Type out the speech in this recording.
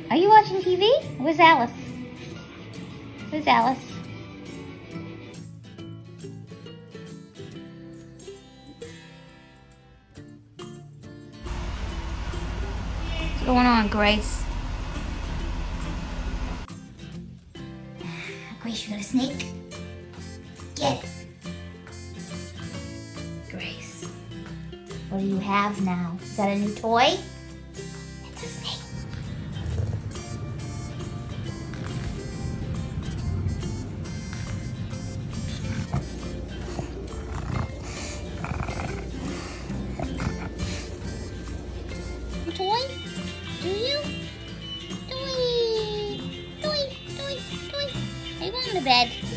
Are you watching TV? Where's Alice? Where's Alice? What's going on, Grace? Grace, you got a snake? Get it. Grace, what do you have now? Is that a new toy? It's a snake. A toy? Do you? Toy! Toy! Toy! Toy! Hey, go on the bed.